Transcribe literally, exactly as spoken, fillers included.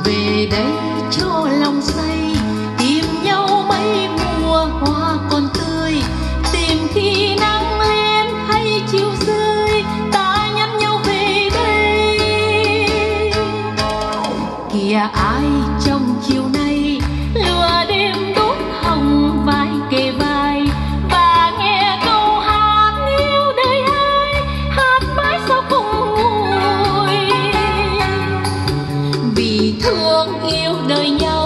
về đây cho lòng say, tìm nhau mấy mùa hoa còn tươi, tìm khi nắng lên hay chiều rơi, ta nhắn nhau về đây. Kìa ai trong chiều nay lừa đêm đốt hồng vai kề vai, và nghe câu hát yêu đời ai, hát mãi sao không nguôi. Vì thương yêu đời nhau